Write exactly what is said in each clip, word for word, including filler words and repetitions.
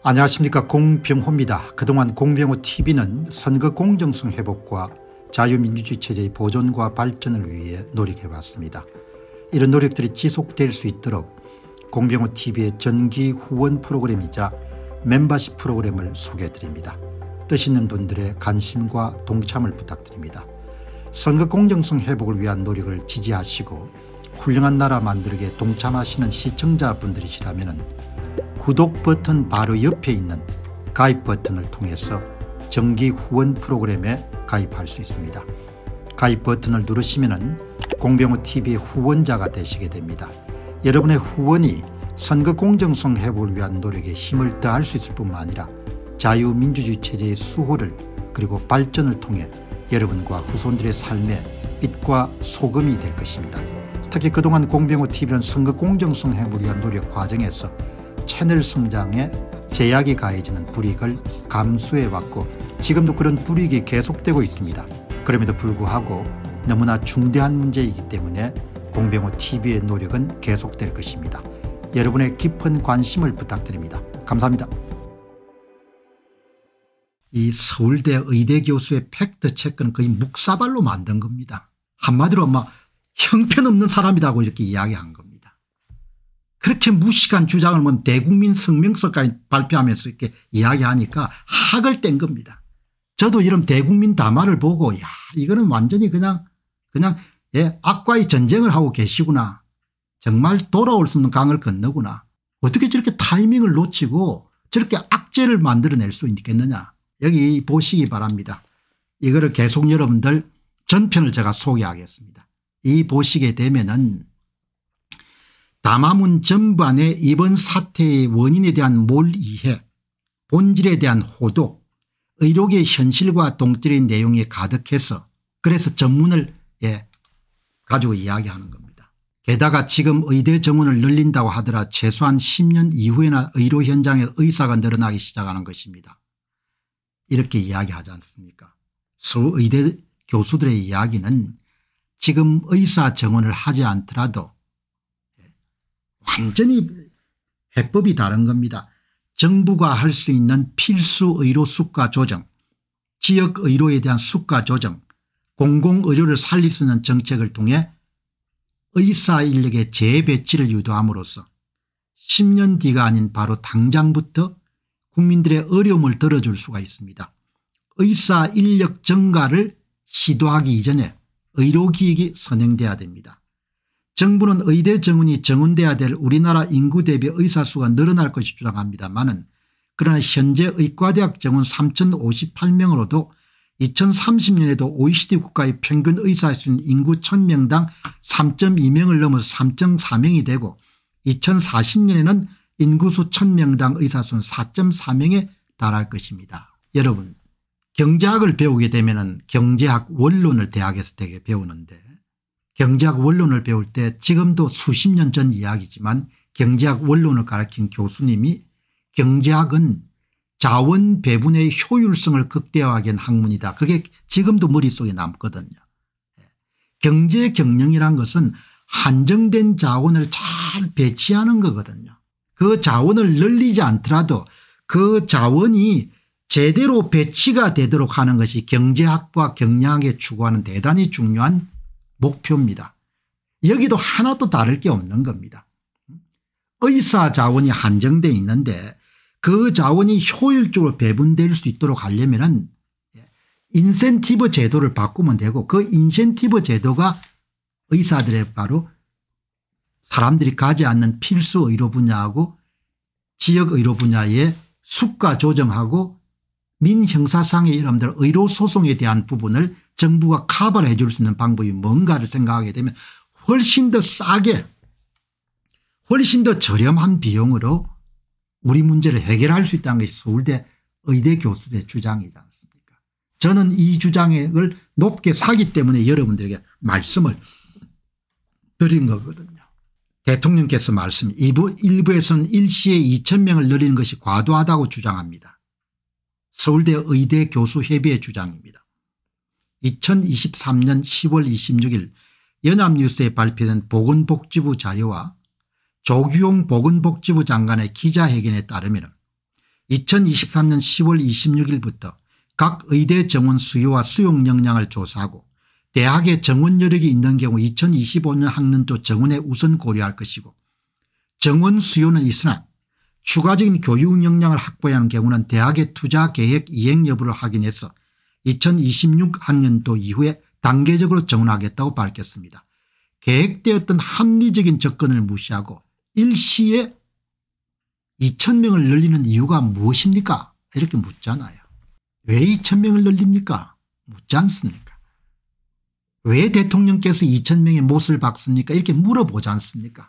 안녕하십니까, 공병호입니다. 그동안 공병호티비는 선거 공정성 회복과 자유민주주의 체제의 보존과 발전을 위해 노력해왔습니다. 이런 노력들이 지속될 수 있도록 공병호티비의 정기 후원 프로그램이자 멤버십 프로그램을 소개해드립니다. 뜻 있는 분들의 관심과 동참을 부탁드립니다. 선거 공정성 회복을 위한 노력을 지지하시고 훌륭한 나라 만들기에 동참하시는 시청자분들이시라면 구독 버튼 바로 옆에 있는 가입 버튼을 통해서 정기 후원 프로그램에 가입할 수 있습니다. 가입 버튼을 누르시면 공병호티비의 후원자가 되시게 됩니다. 여러분의 후원이 선거 공정성 회복을 위한 노력에 힘을 더할 수 있을 뿐만 아니라 자유민주주의 체제의 수호를 그리고 발전을 통해 여러분과 후손들의 삶에 빛과 소금이 될 것입니다. 특히 그동안 공병호티비는 선거 공정성 회복을 위한 노력 과정에서 채널 성장에 제약이 가해지는 불이익을 감수해왔고 지금도 그런 불이익이 계속되고 있습니다. 그럼에도 불구하고 너무나 중대한 문제이기 때문에 공병호티비의 노력은 계속될 것입니다. 여러분의 깊은 관심을 부탁드립니다. 감사합니다. 이 서울대 의대 교수의 팩트체크는 거의 묵사발로 만든 겁니다. 한마디로 막 형편없는 사람이라고 이렇게 이야기한 겁니다. 그렇게 무식한 주장을 뭐 대국민 성명서까지 발표하면서 이렇게 이야기하니까 학을 뗀 겁니다. 저도 이런 대국민 담화를 보고 야 이거는 완전히 그냥 그냥 예, 악과의 전쟁을 하고 계시구나. 정말 돌아올 수 없는 강을 건너구나. 어떻게 저렇게 타이밍을 놓치고 저렇게 악재를 만들어낼 수 있겠느냐. 여기 보시기 바랍니다. 이거를 계속 여러분들 전편을 제가 소개하겠습니다. 이 보시게 되면은 담화문 전반에 이번 사태의 원인에 대한 몰이해, 본질에 대한 호도, 의료계의 현실과 동떨어진 내용이 가득해서 그래서 전문을 예, 가지고 이야기하는 겁니다. 게다가 지금 의대 정원을 늘린다고 하더라 최소한 십 년 이후에나 의료 현장에 의사가 늘어나기 시작하는 것입니다. 이렇게 이야기하지 않습니까? 서울의대 교수들의 이야기는 지금 의사 정원을 하지 않더라도 완전히 해법이 다른 겁니다. 정부가 할 수 있는 필수 의료 수가 조정, 지역 의료에 대한 수가 조정, 공공의료를 살릴 수 있는 정책을 통해 의사 인력의 재배치를 유도함으로써 십 년 뒤가 아닌 바로 당장부터 국민들의 어려움을 덜어줄 수가 있습니다. 의사 인력 증가를 시도하기 이전에 의료기획이 선행돼야 됩니다. 정부는 의대 정원이 정원돼야 될 우리나라 인구 대비 의사 수가 늘어날 것이 주장합니다마는 그러나 현재 의과대학 정원 삼천오십팔 명으로도 이천삼십 년에도 오이시디 국가의 평균 의사 수는 인구 천 명당 삼 점 이 명을 넘어서 삼 점 사 명이 되고 이천사십 년에는 인구수 천 명당 의사 수는 사 점 사 명에 달할 것입니다. 여러분 경제학을 배우게 되면 경제학 원론을 대학에서 되게 배우는데 경제학 원론을 배울 때 지금도 수십 년 전 이야기지만 경제학 원론을 가르친 교수님이 경제학은 자원 배분의 효율성을 극대화하기 위한 학문이다. 그게 지금도 머릿속에 남거든요. 경제 경영이란 것은 한정된 자원을 잘 배치하는 거거든요. 그 자원을 늘리지 않더라도 그 자원이 제대로 배치가 되도록 하는 것이 경제학과 경영학에 추구하는 대단히 중요한 목표입니다. 여기도 하나도 다를 게 없는 겁니다. 의사 자원이 한정되어 있는데 그 자원이 효율적으로 배분될 수 있도록 하려면 인센티브 제도를 바꾸면 되고 그 인센티브 제도가 의사들의 바로 사람들이 가지 않는 필수 의료 분야하고 지역 의료 분야의 수가 조정하고 민형사상의 여러분들 의료소송에 대한 부분을 정부가 커버를 해줄 수 있는 방법이 뭔가를 생각하게 되면 훨씬 더 싸게 훨씬 더 저렴한 비용으로 우리 문제를 해결할 수 있다는 것이 서울대 의대 교수들의 주장이지 않습니까? 저는 이 주장을 높게 사기 때문에 여러분들에게 말씀을 드린 거거든요. 대통령께서 말씀 일부에서는 일시에 이천 명을 늘리는 것이 과도하다고 주장합니다. 서울대 의대 교수 협의회 주장입니다. 이천이십삼 년 시월 이십육일 연합뉴스에 발표된 보건복지부 자료와 조규용 보건복지부 장관의 기자회견에 따르면 이천이십삼 년 시월 이십육일부터 각 의대 정원 수요와 수용 역량을 조사하고 대학에 정원 여력이 있는 경우 이천이십오 년 학년도 정원에 우선 고려할 것이고 정원 수요는 있으나 추가적인 교육 역량을 확보해야 하는 경우는 대학의 투자 계획 이행 여부를 확인해서 이천이십육 학년도 이후에 단계적으로 정원하겠다고 밝혔습니다. 계획되었던 합리적인 접근을 무시하고 일시에 이천 명을 늘리는 이유가 무엇입니까? 이렇게 묻잖아요. 왜 이천 명을 늘립니까? 묻지 않습니까? 왜 대통령께서 이천 명의 못을 박습니까? 이렇게 물어보지 않습니까?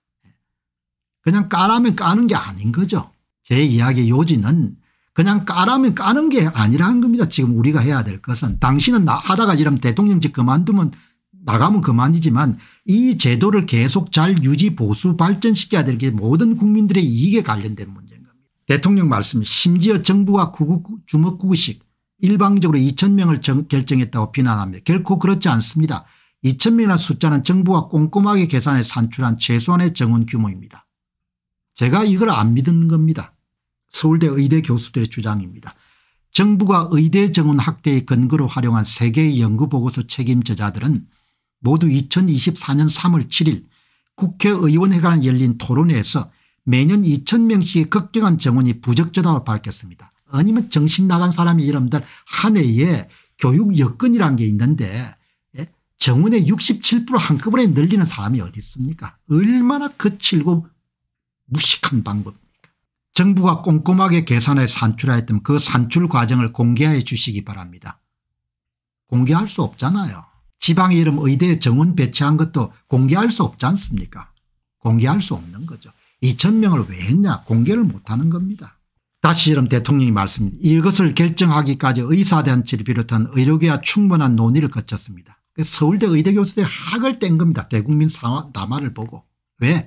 그냥 까라면 까는 게 아닌 거죠. 제 이야기의 요지는 그냥 까라면 까는 게 아니라는 겁니다. 지금 우리가 해야 될 것은 당신은 나 하다가 이러면 대통령직 그만두면 나가면 그만이지만 이 제도를 계속 잘 유지 보수 발전시켜야 될 게 모든 국민들의 이익에 관련된 문제인 겁니다. 대통령 말씀 심지어 정부가 구국 주먹구구식 일방적으로 이천 명을 정, 결정했다고 비난합니다. 결코 그렇지 않습니다. 이천 명이라는 숫자는 정부가 꼼꼼하게 계산해 산출한 최소한의 정원 규모입니다. 제가 이걸 안 믿은 겁니다. 서울대 의대 교수들의 주장입니다. 정부가 의대 정원 확대의 근거로 활용한 세 개의 연구보고서 책임 저자들은 모두 이천이십사 년 삼월 칠일 국회의원회관에 열린 토론회에서 매년 이천 명씩의 급격한 정원이 부적절하다고 밝혔습니다. 아니면 정신 나간 사람이 여러분들 한 해에 교육 여건이라는 게 있는데 정원의 육십칠 퍼센트 한꺼번에 늘리는 사람이 어디 있습니까? 얼마나 거칠고 무식한 방법입니까? 정부가 꼼꼼하게 계산해 산출하였던 그 산출 과정을 공개해 주시기 바랍니다. 공개할 수 없잖아요. 지방의 이름 의대에 정원 배치한 것도 공개할 수 없지 않습니까? 공개할 수 없는 거죠. 이천 명을 왜 했냐 공개를 못하는 겁니다. 다시 여러분 대통령이 말씀입니다. 이것을 결정하기까지 의사단체를 비롯한 의료계와 충분한 논의를 거쳤습니다. 서울대 의대 교수들이 학을 뗀 겁니다. 대국민 담화를 보고. 왜?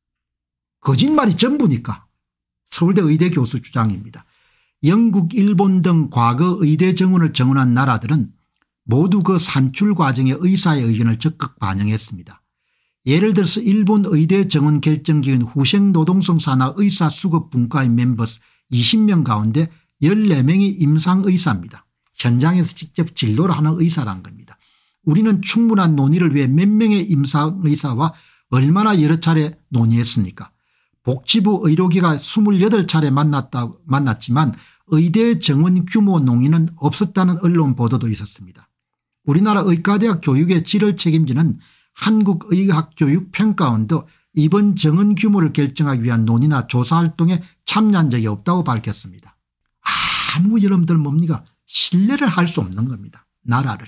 거짓말이 전부니까. 서울대 의대 교수 주장입니다. 영국 일본 등 과거 의대 정원을 정원한 나라들은 모두 그 산출 과정에 의사의 의견을 적극 반영했습니다. 예를 들어서 일본 의대 정원 결정기관 후생노동성 산하 의사수급분과의 멤버 이십 명 가운데 열네 명이 임상의사입니다. 현장에서 직접 진료를 하는 의사란 겁니다. 우리는 충분한 논의를 위해 몇 명의 임상의사와 얼마나 여러 차례 논의했습니까? 복지부 의료기가 이십팔 차례 만났다, 만났지만 의대 정원 규모 논의는 없었다는 언론 보도도 있었습니다. 우리나라 의과대학 교육의 질을 책임지는 한국의학교육평가원도 이번 정원 규모를 결정하기 위한 논의나 조사활동에 참여한 적이 없다고 밝혔습니다. 아무 여러분들 뭡니까? 신뢰를 할 수 없는 겁니다. 나라를.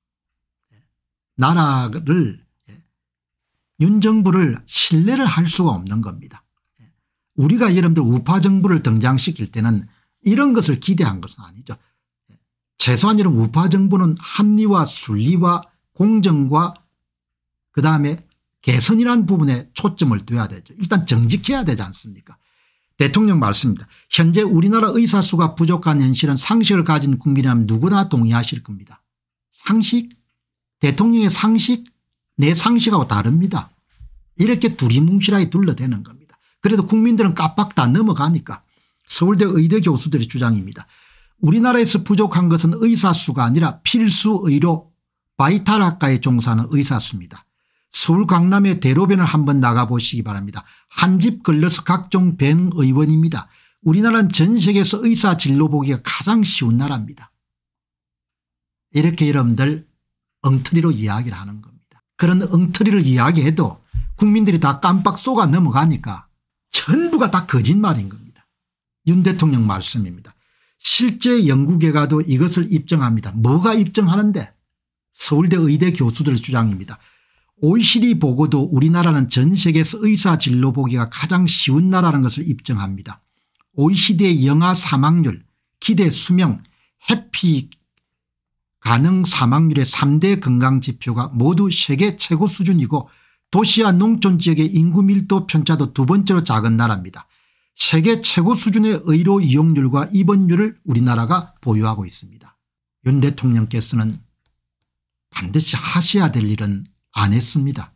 나라를 윤 정부를 신뢰를 할 수가 없는 겁니다. 우리가 여러분들 우파 정부를 등장시킬 때는 이런 것을 기대한 것은 아니죠. 최소한 이런 우파 정부는 합리와 순리와 공정과 그다음에 개선이라는 부분에 초점을 둬야 되죠. 일단 정직해야 되지 않습니까? 대통령 말씀입니다. 현재 우리나라 의사 수가 부족한 현실은 상식을 가진 국민이라면 누구나 동의하실 겁니다. 상식? 대통령의 상식? 내 상식하고 다릅니다. 이렇게 두리뭉실하게 둘러대는 겁니다. 그래도 국민들은 깜빡 다 넘어가니까. 서울대 의대 교수들의 주장입니다. 우리나라에서 부족한 것은 의사 수가 아니라 필수 의료 바이탈학과에 종사하는 의사 수입니다. 서울 강남의 대로변을 한번 나가보시기 바랍니다. 한 집 걸러서 각종 뱅 의원입니다. 우리나라는 전 세계에서 의사 진로 보기가 가장 쉬운 나라입니다. 이렇게 여러분들 엉터리로 이야기를 하는 겁니다. 그런 엉터리를 이야기해도 국민들이 다 깜빡 쏘가 넘어가니까 전부가 다 거짓말인 겁니다. 윤 대통령 말씀입니다. 실제 연구계가도 이것을 입증합니다. 뭐가 입증하는데? 서울대 의대 교수들의 주장입니다. 오이시디 보고도 우리나라는 전 세계에서 의사 진로 보기가 가장 쉬운 나라라는 것을 입증합니다. 오이시디의 영아 사망률, 기대 수명, 해피 가능 사망률의 삼 대 건강지표가 모두 세계 최고 수준이고 도시와 농촌 지역의 인구 밀도 편차도 두 번째로 작은 나라입니다. 세계 최고 수준의 의료 이용률과 입원율을 우리나라가 보유하고 있습니다. 윤 대통령께서는 반드시 하셔야 될 일은 안 했습니다.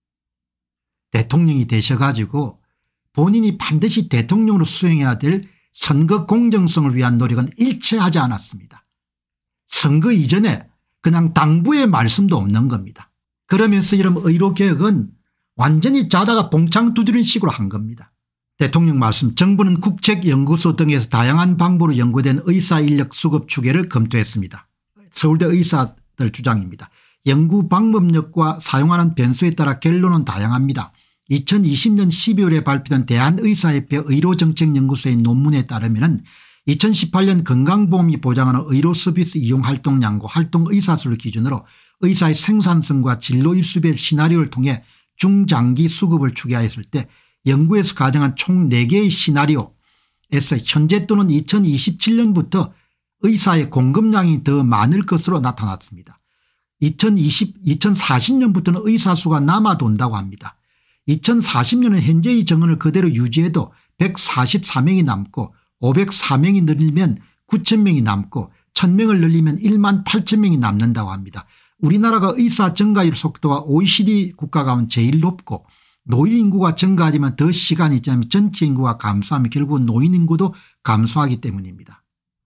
대통령이 되셔가지고 본인이 반드시 대통령으로 수행해야 될 선거 공정성을 위한 노력은 일체하지 않았습니다. 선거 이전에 그냥 당부의 말씀도 없는 겁니다. 그러면서 이런 의료개혁은 완전히 자다가 봉창 두드리는 식으로 한 겁니다. 대통령 말씀, 정부는 국책연구소 등에서 다양한 방법으로 연구된 의사인력 수급 추계를 검토했습니다. 서울대 의사들 주장입니다. 연구 방법력과 사용하는 변수에 따라 결론은 다양합니다. 이천이십 년 십이월에 발표된 대한의사협회 의료정책연구소의 논문에 따르면 이천십팔 년 건강보험이 보장하는 의료서비스 이용활동량과 활동의사수를 기준으로 의사의 생산성과 진로일수배 시나리오를 통해 중장기 수급을 추계하였을 때 연구에서 가정한 총 네 개의 시나리오에서 현재 또는 이천이십칠 년부터 의사의 공급량이 더 많을 것으로 나타났습니다. 이천이십, 이천사십 년부터는 의사수가 남아돈다고 합니다. 이천사십 년은 현재의 정원을 그대로 유지해도 백사십사 명이 남고 오백사 명이 늘리면 구천 명이 남고 천 명을 늘리면 일만 팔천 명이 남는다고 합니다. 우리나라가 의사 증가율 속도가 오이시디 국가 가운데 제일 높고 노인 인구가 증가하지만 더 시간이 지나면 전체 인구가 감소하면 결국은 노인 인구도 감소하기 때문입니다.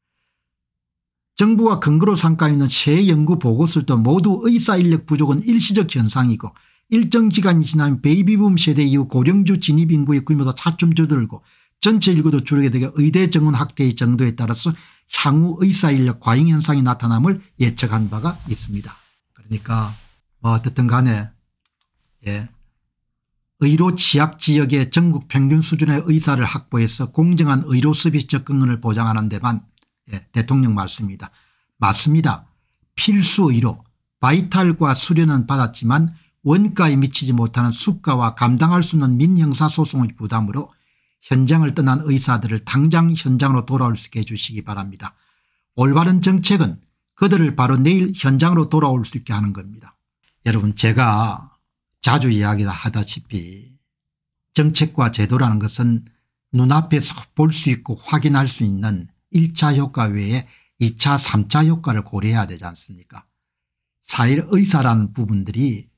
정부가 근거로 삼고 있는 새 연구 보고서도 모두 의사 인력 부족은 일시적 현상이고 일정 기간이 지나면 베이비붐 세대 이후 고령주 진입 인구의 규모도 차츰 줄어들고 전체 인구도 줄게 되게 의대 정원 확대의 정도에 따라서 향후 의사 인력 과잉 현상이 나타남을 예측한 바가 있습니다. 그러니까 뭐 어떻든 간에 예. 의료 취약 지역의 전국 평균 수준의 의사를 확보해서 공정한 의료 서비스 접근을 보장하는 데만 예, 대통령 말씀입니다. 맞습니다. 필수 의료 바이탈과 수련은 받았지만 원가에 미치지 못하는 수가와 감당할 수 없는 민형사소송의 부담으로 현장을 떠난 의사들을 당장 현장으로 돌아올 수 있게 해주시기 바랍니다. 올바른 정책은 그들을 바로 내일 현장으로 돌아올 수 있게 하는 겁니다. 여러분 제가 자주 이야기하다시피 정책과 제도라는 것은 눈앞에서 볼 수 있고 확인할 수 있는 일 차 효과 외에 이 차 삼 차 효과를 고려해야 되지 않습니까? 사회의사라는 부분들이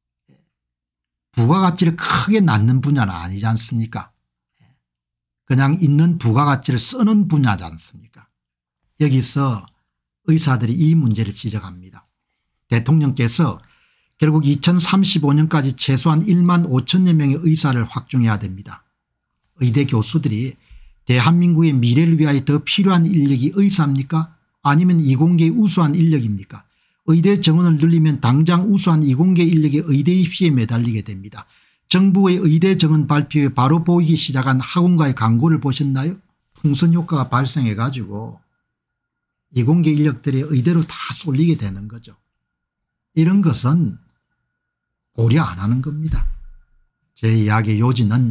부가가치를 크게 낳는 분야는 아니지 않습니까? 그냥 있는 부가가치를 쓰는 분야지 않습니까? 여기서 의사들이 이 문제를 지적합니다. 대통령께서 결국 이천삼십오 년까지 최소한 일만 오천여 명의 의사를 확충해야 됩니다. 의대 교수들이 대한민국의 미래를 위하여 더 필요한 인력이 의사입니까? 아니면 이공계의 우수한 인력입니까? 의대 정원을 늘리면 당장 우수한 이공계 인력이 의대 입시에 매달리게 됩니다. 정부의 의대 정원 발표에 바로 보이기 시작한 학원가의 광고를 보셨나요? 풍선 효과가 발생해 가지고 이공계 인력들이 의대로 다 쏠리게 되는 거죠. 이런 것은 고려 안 하는 겁니다. 제 이야기의 요지는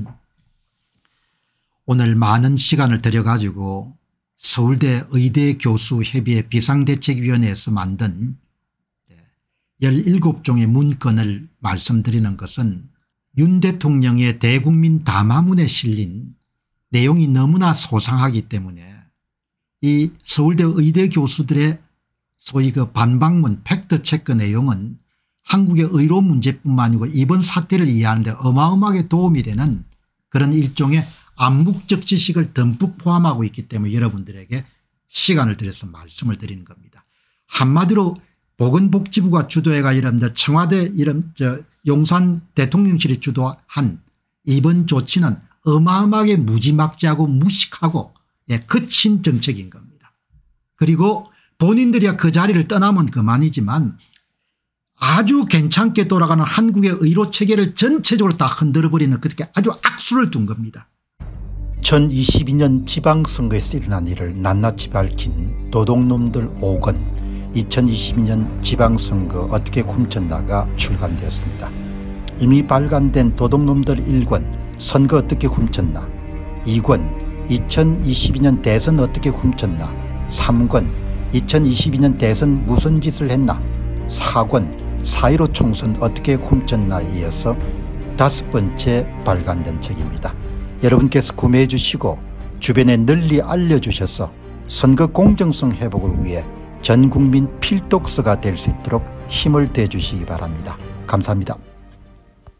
오늘 많은 시간을 들여 가지고 서울대 의대교수협의회 비상대책위원회에서 만든 열일곱 종의 문건을 말씀드리는 것은 윤 대통령의 대국민 담화문에 실린 내용이 너무나 소상하기 때문에 이 서울대 의대 교수들의 소위 그 반박문 팩트체크 내용은 한국의 의료 문제뿐만 아니고 이번 사태를 이해하는 데 어마어마하게 도움이 되는 그런 일종의 암묵적 지식을 듬뿍 포함하고 있기 때문에 여러분들에게 시간을 들여서 말씀을 드리는 겁니다. 한마디로 보건복지부가 주도해가 여러분들 청와대 이런 저 용산 대통령실이 주도한 이번 조치는 어마어마하게 무지막지하고 무식하고 예, 거친 정책인 겁니다. 그리고 본인들이야 그 자리를 떠나면 그만이지만 아주 괜찮게 돌아가는 한국의 의료 체계를 전체적으로 다 흔들어버리는 그렇게 아주 악수를 둔 겁니다. 천이십이 년 지방선거에서 일어난 일을 낱낱이 밝힌 도둑놈들 오 권 이천이십이 년 지방선거 어떻게 훔쳤나가 출간되었습니다. 이미 발간된 도둑놈들 일 권 선거 어떻게 훔쳤나, 이 권 이천이십이 년 대선 어떻게 훔쳤나, 삼 권 이천이십이 년 대선 무슨 짓을 했나, 사 권 사 일오 총선 어떻게 훔쳤나에 이어서 다섯 번째 발간된 책입니다. 여러분께서 구매해 주시고 주변에 널리 알려주셔서 선거 공정성 회복을 위해 전국민 필독서가 될 수 있도록 힘을 대주시기 바랍니다. 감사합니다.